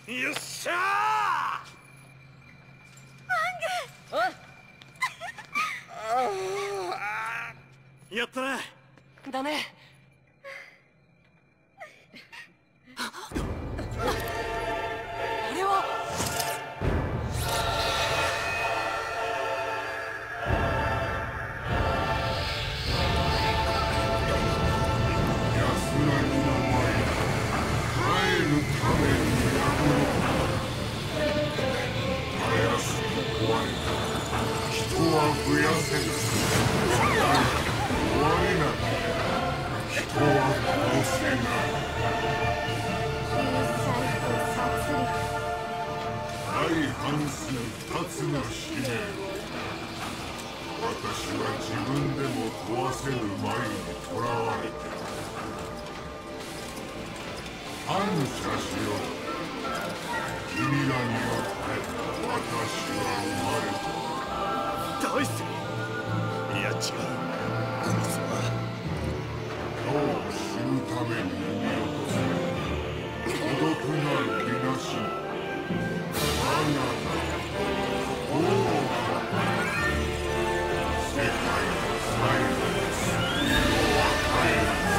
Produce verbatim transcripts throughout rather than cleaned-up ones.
よっしゃー。マング。ああ。やったな。だね。あれは。 増やせず終われなきゃ人は殺せない相反する二つの使命私は自分でも問わせぬ眉にとらわれている感謝しよう君らによって私は生まれた大好き。いや違う。こいつは今日死ぬために産み落とす孤独なる気なし我が王世界の最後の救いを与える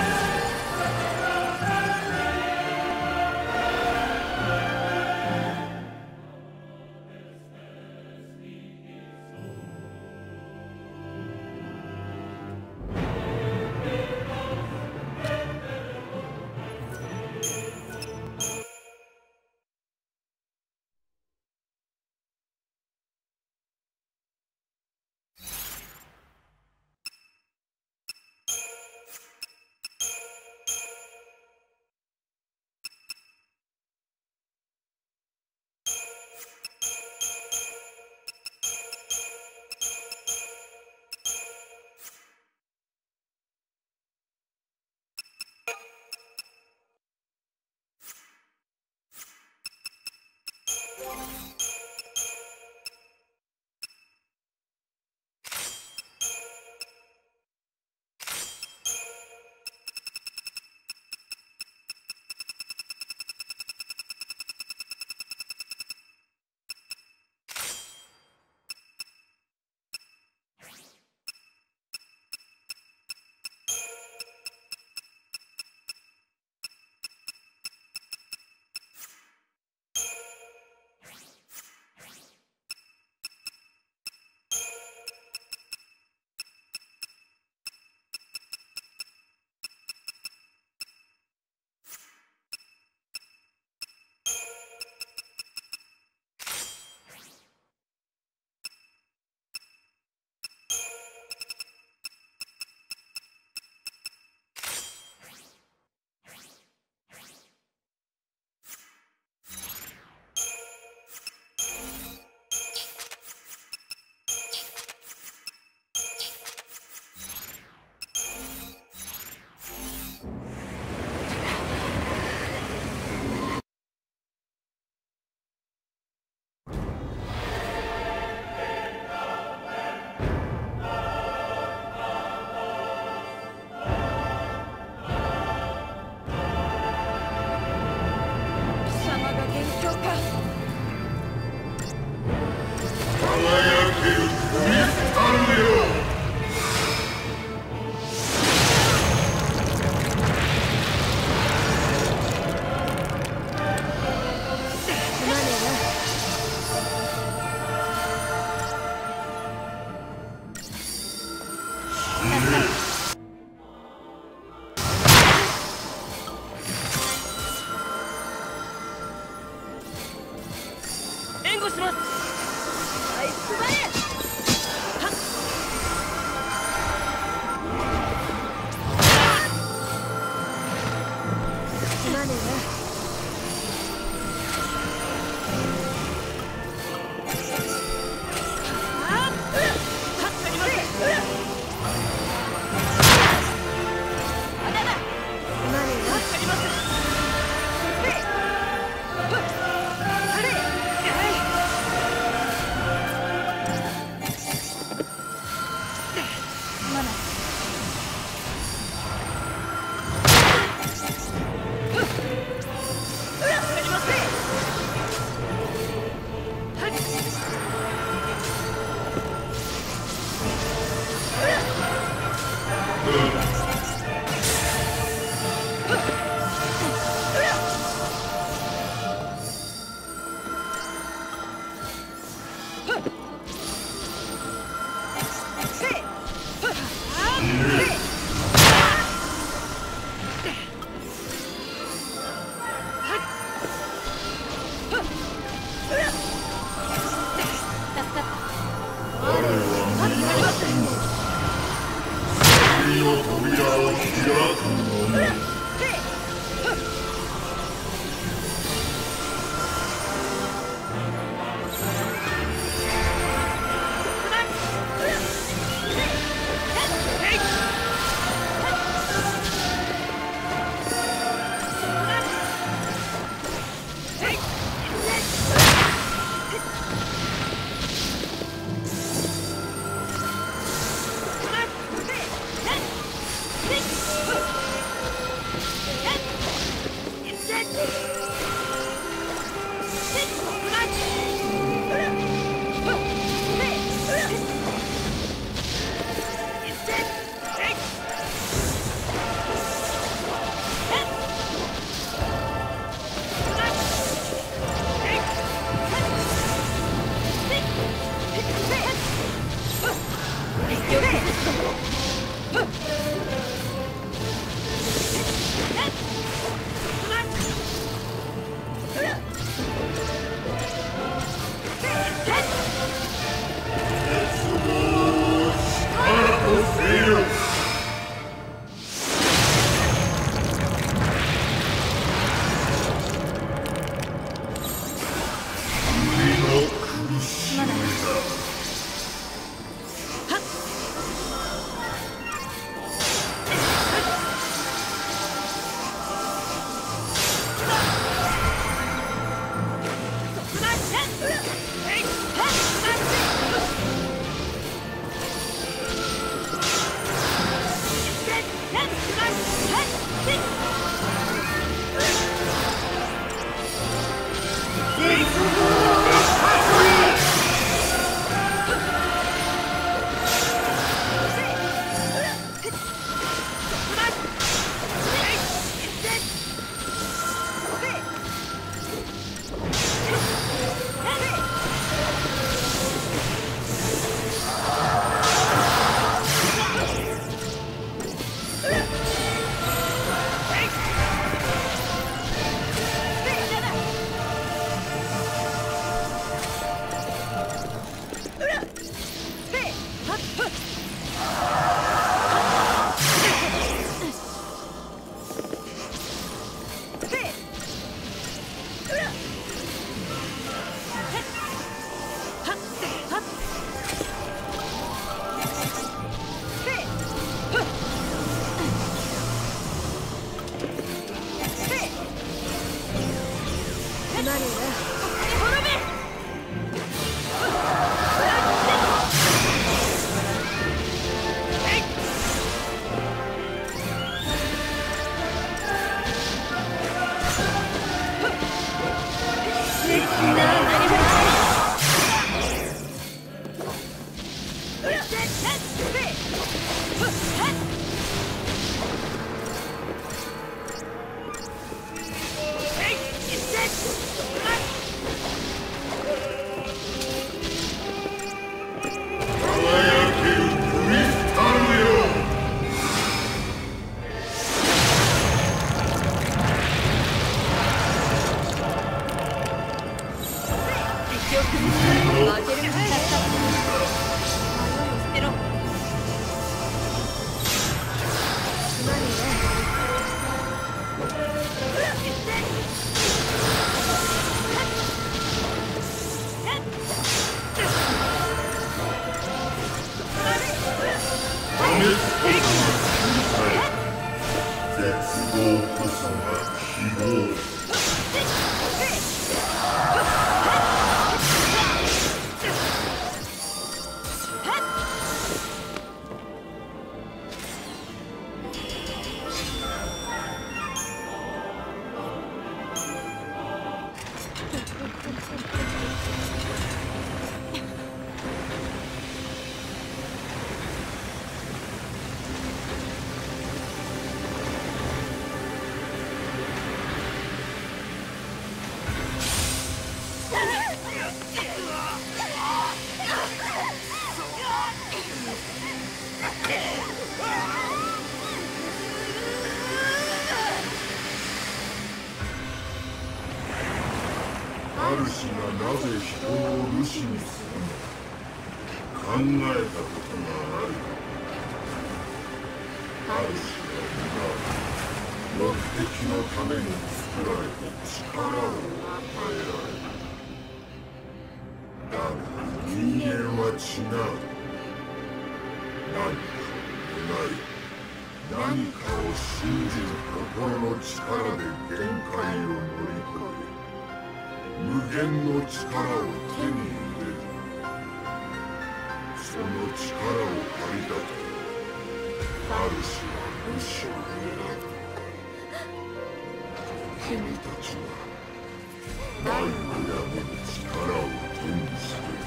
君たちは前の闇の力を手にしてい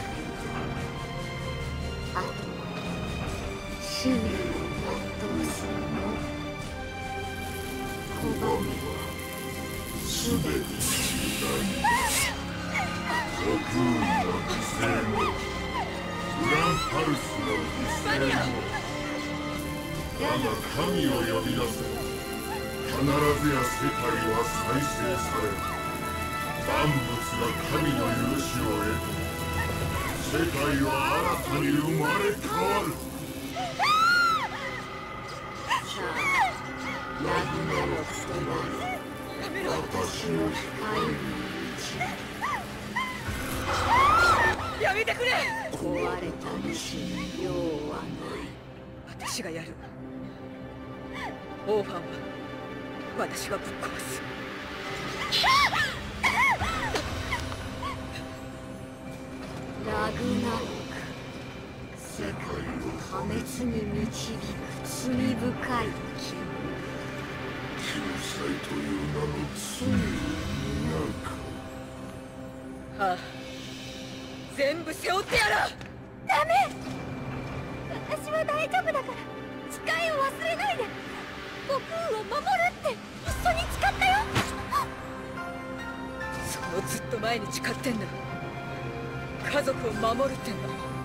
る。あとは使命を全うするの。拒みはすべて時代だ。極運の犠牲もグランパルスの犠牲も、だが神を呼び出せば必ずや世界は再生される。万物が神の許しを得て世界は新たに生まれ変わる。さあ、ラグナの言葉に私の光にやめてくれ。 壊れた石に用はない。 私がやる。オーファンは私がぶっ壊す。 ラグナロク、世界を破滅に導く罪深い君。救済という名の罪を担うか。 ああ、全部背負ってやら。 ダメ。私は大丈夫だから誓いを忘れないで。僕を守るって一緒に誓ったよ。 そのずっと前に誓ってんだ。家族を守るってんだ。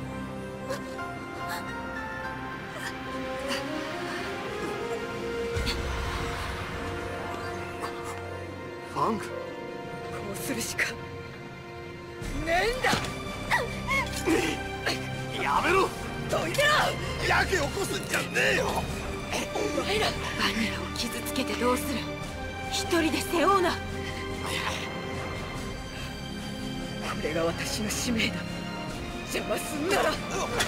ファング、 こうするしかねえんだ。 やめろ。 どいてろ。 やけ起こすんじゃねえよ。 お前らバニラを傷つけてどうする。一人で背負うな。これが私の使命だ。邪魔すんなら。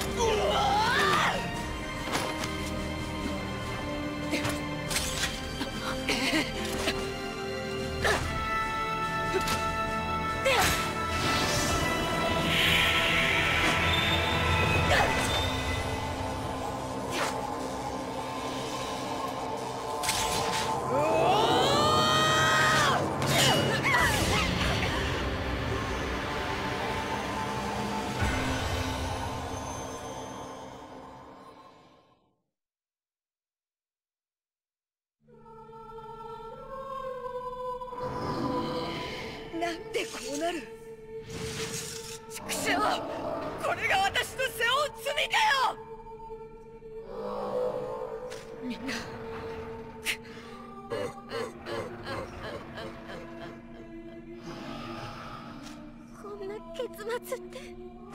なんでこうなる。畜生、これが私の背負う罪かよ。みんなこんな結末って。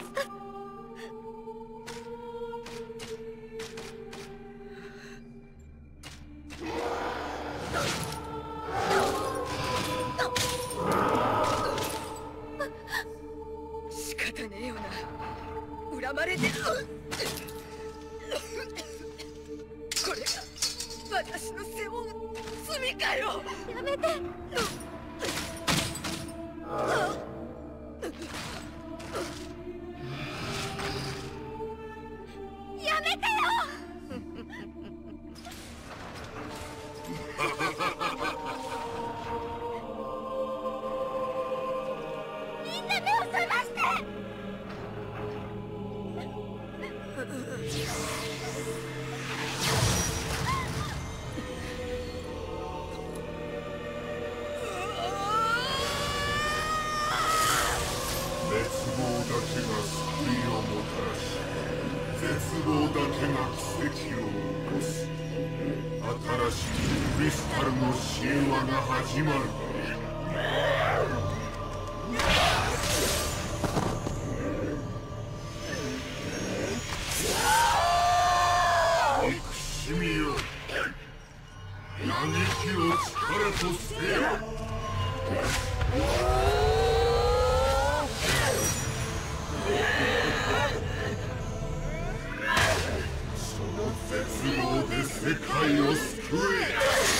仕方ねえよな。恨まれてる。これが私の背負う罪かよ。 やめて。やめてよ。みんな目を覚まして。 滅亡だけが救いをもたらし、絶望だけが奇跡を起こす。新しいクリスタルの神話が始まる。憎しみよ、嘆きを力とせよ。その絶望で世界を救え。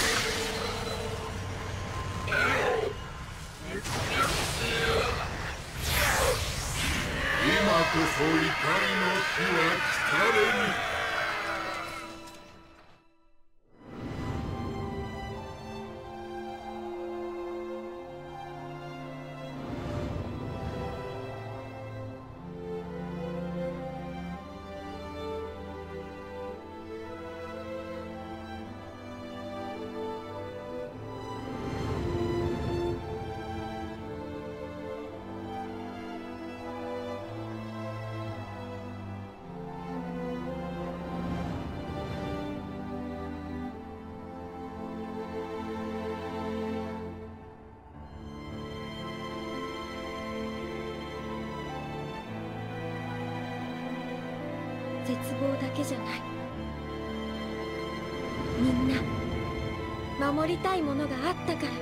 今こそ怒りの日は来たれに。 絶望だけじゃない。みんな守りたいものがあったから。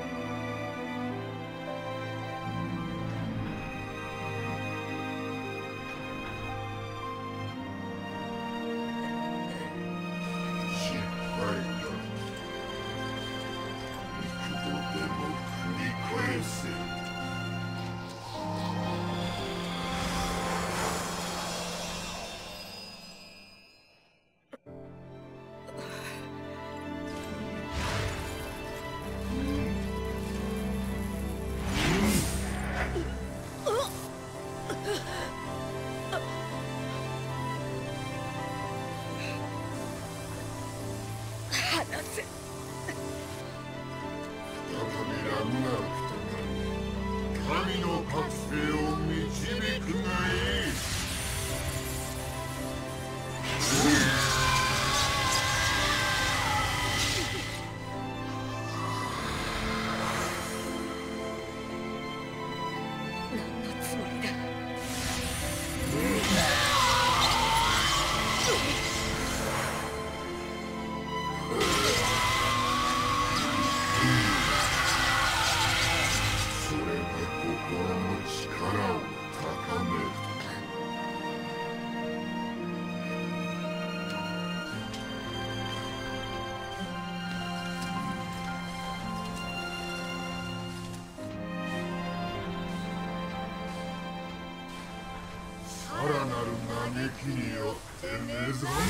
によって目覚めよ。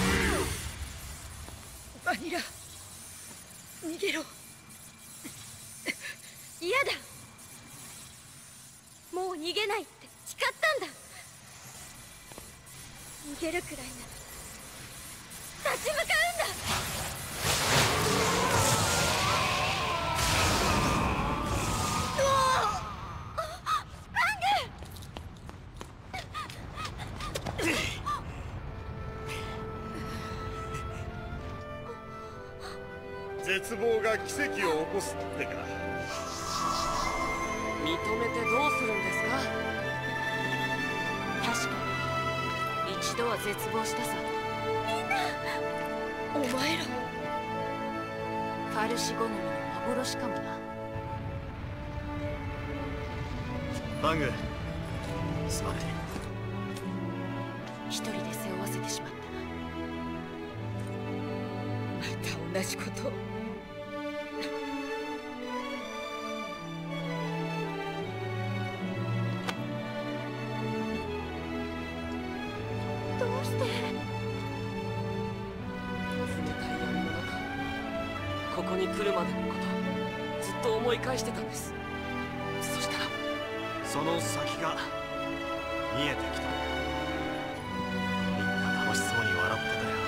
バニラ、逃げろ。 嫌だ。もう逃げないって誓ったんだ。逃げるくらいなら立ち向かうんだ。 絶望が奇跡を起こすってか。 認めてどうするんですか。確かに一度は絶望したさ。 みんなお前らファルシ好みの幻かもな。 バング、すまない。 一人で背負わせてしまったな。また同じことを。 どうして？ 冷たい闇の中、ここに来るまでのことずっと思い返してたんです。そしたらその先が見えてきた。みんな楽しそうに笑ってたよ。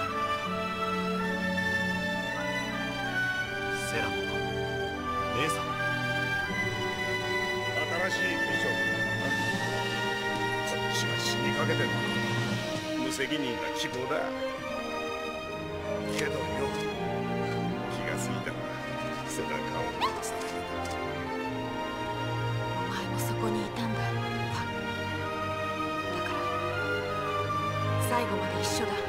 セラも姉さんも。新しいビジョンだな。こっちが死にかけてる。無責任な希望だけどよ、気がついたら背中を落とされてた。 お前もそこにいたんだ、ファン。だから最後まで一緒だ。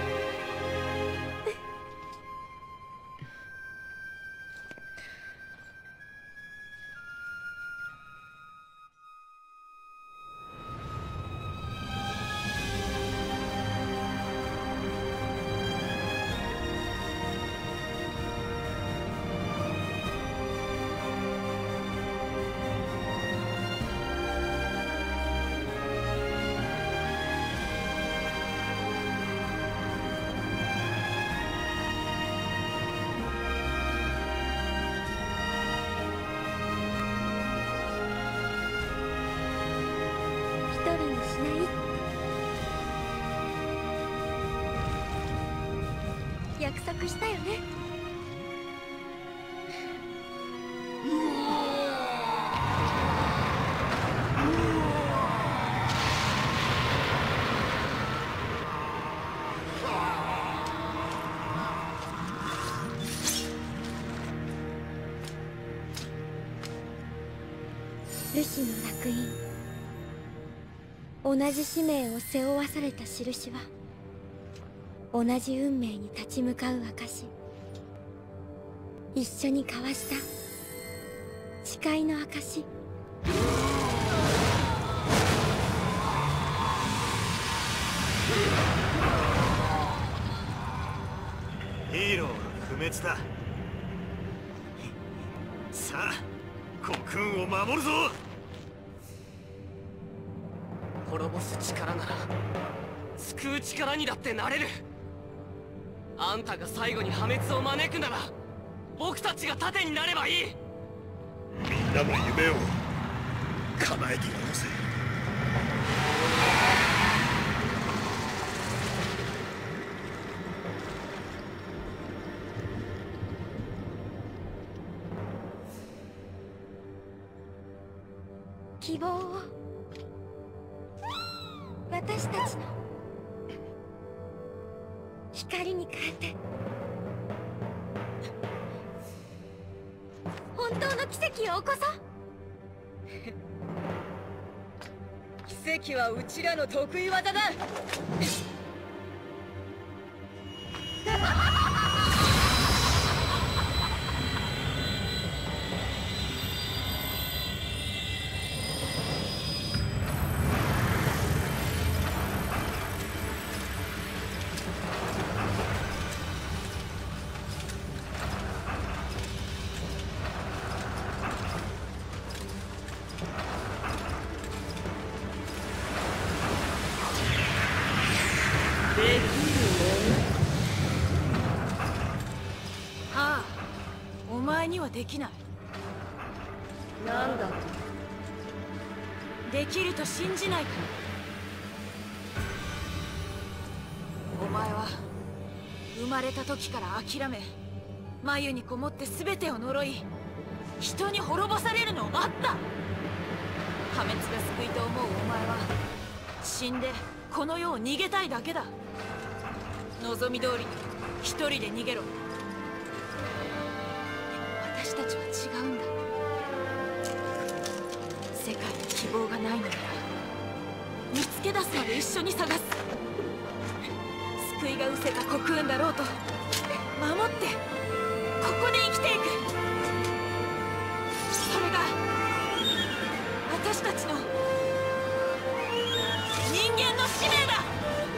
約束したよね。ルシの烙印、同じ使命を背負わされた印は同じ運命に立ち向かう証、一緒に交わした誓いの証。 ヒーローは不滅だ。さあコクーンを守るぞ。 滅ぼす力なら救う力にだってなれる。あんたが最後に破滅を招くなら僕たちが盾になればいい。 みんなの夢を叶えてやろうぜ。 希望を私たちの光に変えて、本当の奇跡を起こそう。 奇跡はうちらの得意技だ。できない。なんだと？できると信じないか。お前は生まれた時から諦め、眉にこもって全てを呪い、人に滅ぼされるのを待った。破滅が救いと思うお前は死んでこの世を逃げたいだけだ。望み通りに一人で逃げろ。私たちは違うんだ。世界に希望がないのなら見つけ出すまで一緒に探す。救いが失せたコクーンだろうと守ってここで生きていく。それが私たちの人間の使命だ。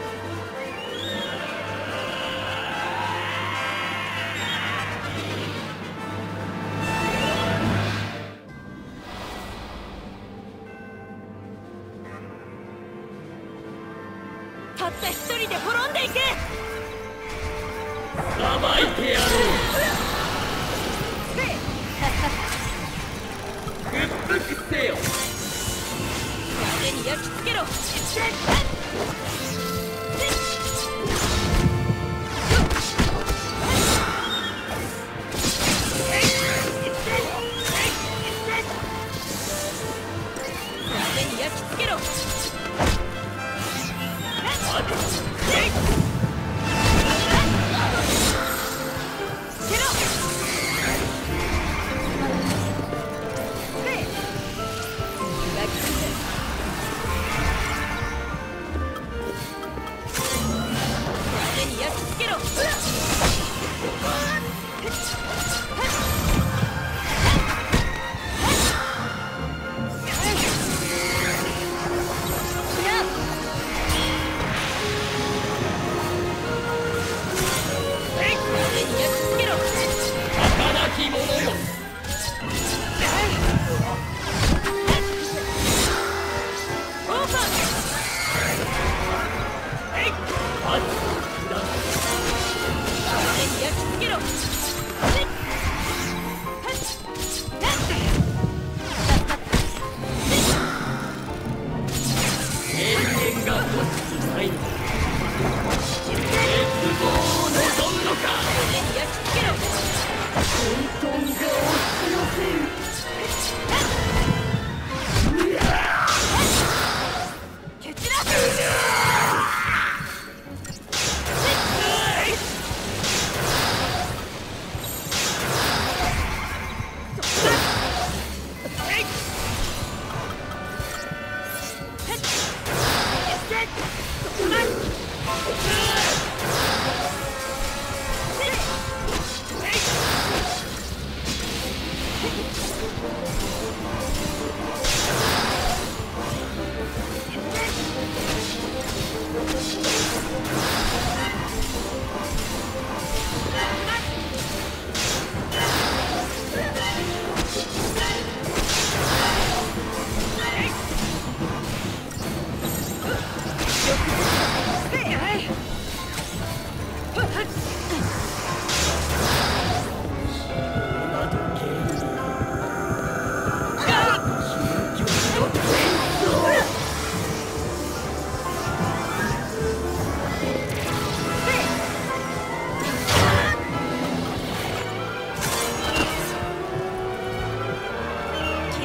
たった一人で滅んでいけ。 さばいてやろう。屈服せよ。 手に焼き付けろ。手に焼き付けろ。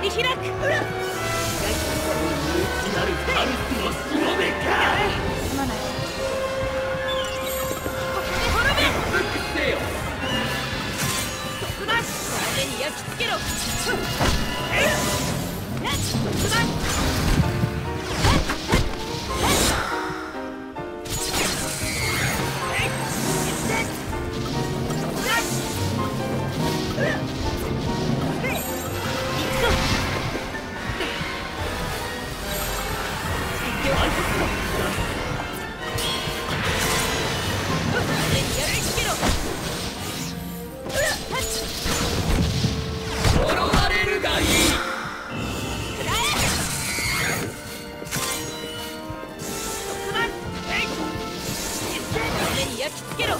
開く。 なるパルスのしもべか。 すまない。ここで滅べ。 ブックせよ。 特番これに焼き付けろ。えっ特番焼き付けろ。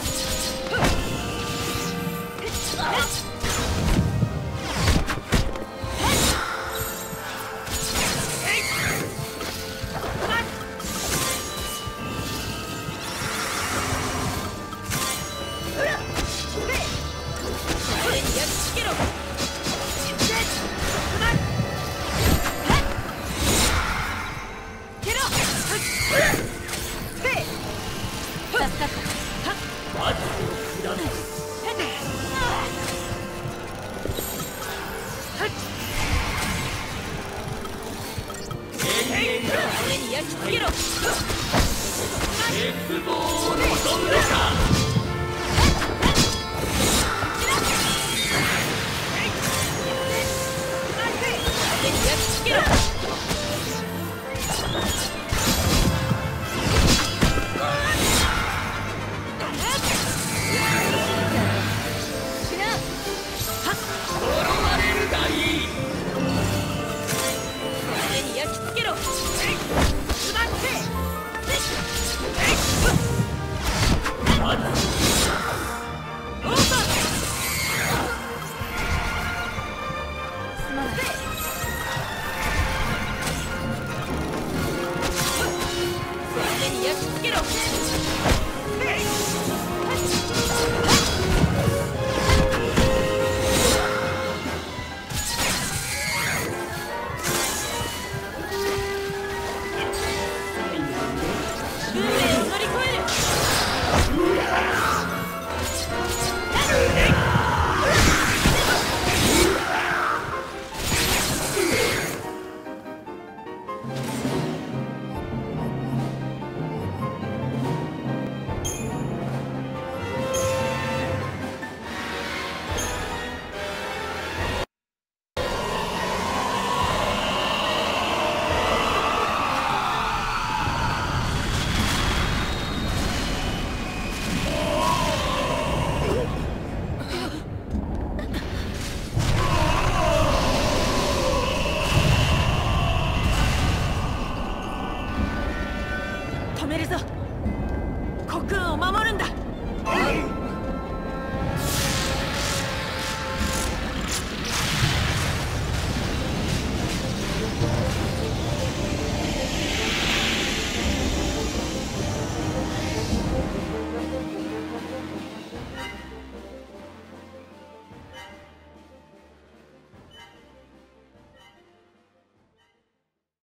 止めるぞ。コクーンを守るんだ。